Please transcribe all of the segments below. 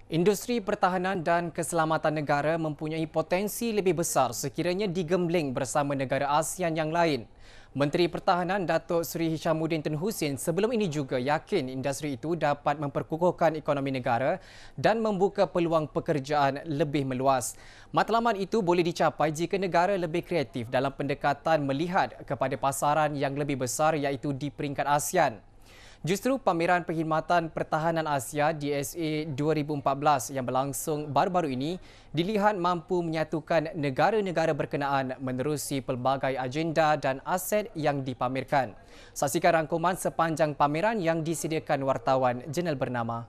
Industri pertahanan dan keselamatan negara mempunyai potensi lebih besar sekiranya digembling bersama negara ASEAN yang lain. Menteri Pertahanan Datuk Seri Hishamuddin Tun Hussein sebelum ini juga yakin industri itu dapat memperkukuhkan ekonomi negara dan membuka peluang pekerjaan lebih meluas. Matlamat itu boleh dicapai jika negara lebih kreatif dalam pendekatan melihat kepada pasaran yang lebih besar iaitu di peringkat ASEAN. Justru pameran perkhidmatan pertahanan Asia DSA 2014 yang berlangsung baru-baru ini dilihat mampu menyatukan negara-negara berkenaan menerusi pelbagai agenda dan aset yang dipamerkan. Saksikan rangkuman sepanjang pameran yang disediakan wartawan jurnal bernama.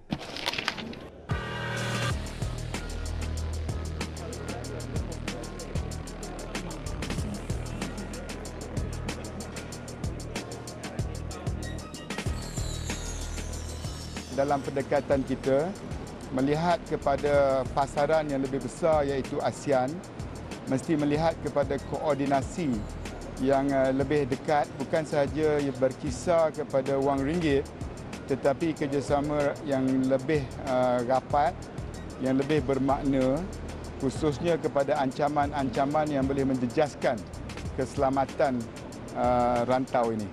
Dalam pendekatan kita melihat kepada pasaran yang lebih besar iaitu ASEAN, mesti melihat kepada koordinasi yang lebih dekat, bukan sahaja berkisar kepada wang ringgit tetapi kerjasama yang lebih rapat, yang lebih bermakna, khususnya kepada ancaman-ancaman yang boleh menjejaskan keselamatan rantau ini.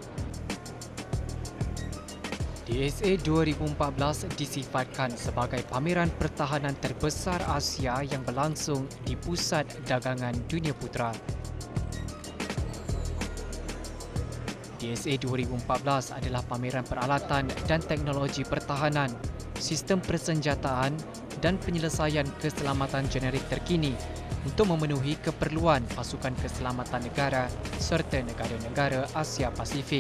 DSA 2014 disifatkan sebagai pameran pertahanan terbesar Asia yang berlangsung di Pusat Dagangan Dunia Putra. DSA 2014 adalah pameran peralatan dan teknologi pertahanan, sistem persenjataan dan penyelesaian keselamatan generik terkini untuk memenuhi keperluan pasukan keselamatan negara serta negara-negara Asia Pasifik.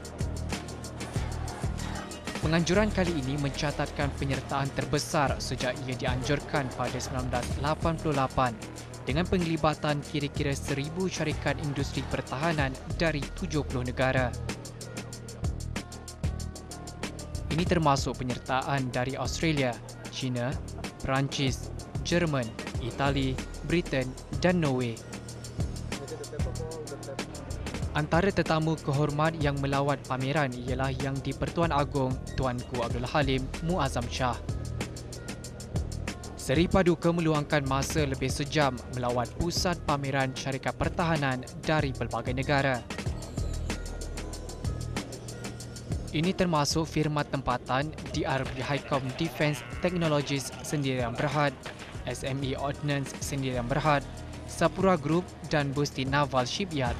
Penganjuran kali ini mencatatkan penyertaan terbesar sejak ia dianjurkan pada 1988 dengan penglibatan kira-kira 1,000 syarikat industri pertahanan dari 70 negara. Ini termasuk penyertaan dari Australia, China, Perancis, Jerman, Itali, Britain dan Norway. Antara tetamu kehormat yang melawat pameran ialah Yang di-Pertuan Agong Tuanku Abdul Halim Muazzam Shah. Seri Paduka meluangkan masa lebih sejam melawat pusat pameran syarikat pertahanan dari pelbagai negara. Ini termasuk firma tempatan DRB Highcom Defence Technologies Sendirian Berhad, SME Ordnance Sendirian Berhad, Sapura Group dan Busti Naval Shipyard.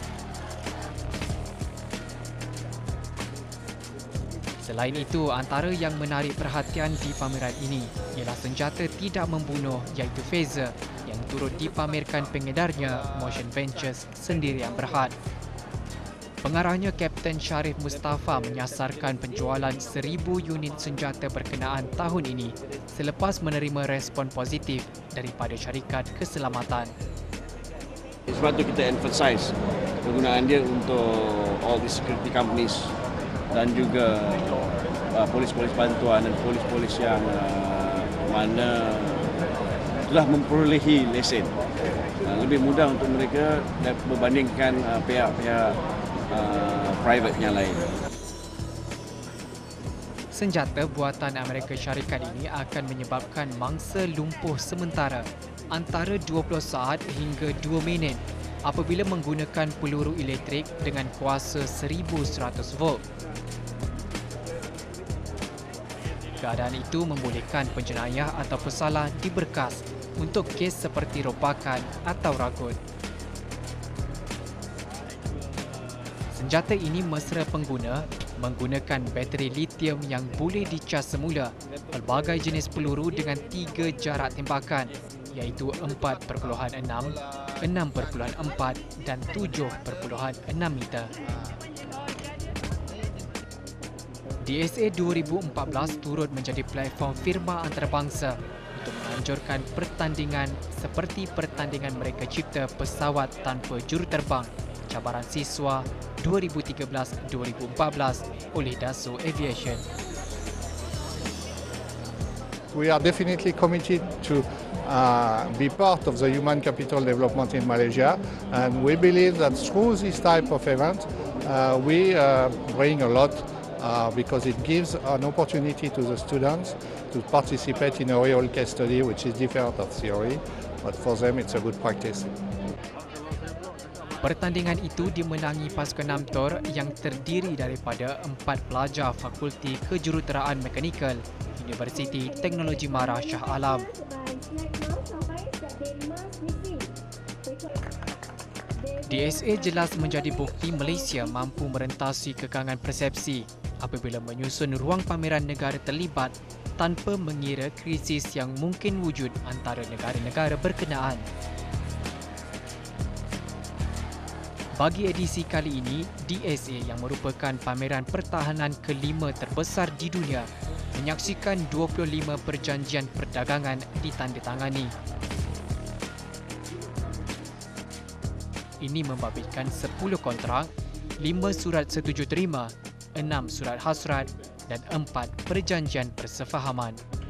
Selain itu, antara yang menarik perhatian di pameran ini ialah senjata tidak membunuh iaitu phaser yang turut dipamerkan pengedarnya Motion Ventures Sendirian Berhad. Pengarahnya Kapten Sharif Mustafa menyasarkan penjualan 1,000 unit senjata berkenaan tahun ini selepas menerima respon positif daripada syarikat keselamatan. Sebab itu kita emphasize penggunaan dia untuk all the security companies dan juga polis-polis bantuan dan polis-polis yang mana telah memperolehi lesen. Lebih mudah untuk mereka berbandingkan pihak-pihak private yang lain. Senjata buatan Amerika Syarikat ini akan menyebabkan mangsa lumpuh sementara antara 20 saat hingga 2 minit apabila menggunakan peluru elektrik dengan kuasa 1,100 volt. Keadaan itu membolehkan penjenayah atau pesalah diberkas untuk kes seperti rompakan atau ragut. Senjata ini mesra pengguna menggunakan bateri litium yang boleh dicas semula pelbagai jenis peluru dengan 3 jarak tembakan iaitu 4.6, 6.4 dan 7.6 meter. DSA 2014 turut menjadi platform firma antarabangsa untuk menganjurkan pertandingan seperti pertandingan mereka cipta pesawat tanpa juruterbang cabaran siswa 2013-2014 oleh Dassault Aviation. We are definitely committed to be part of the human capital development in Malaysia, and we believe that through this type of event we bring a lot because it gives an opportunity to the students to participate in a real case study, which is different of theory, but for them it's a good practice. Pertandingan itu dimenangi pasukan Namtor yang terdiri daripada 4 pelajar Fakulti Kejuruteraan Mekanikal Universiti Teknologi Mara Shah Alam. DSA jelas menjadi bukti Malaysia mampu merentasi kekangan persepsi apabila menyusun ruang pameran negara terlibat tanpa mengira krisis yang mungkin wujud antara negara-negara berkenaan. Bagi edisi kali ini, DSA yang merupakan pameran pertahanan kelima terbesar di dunia menyaksikan 25 perjanjian perdagangan ditandatangani. Ini membabitkan 10 kontrak, 5 surat setuju terima, 6 surat hasrat dan 4 perjanjian persefahaman.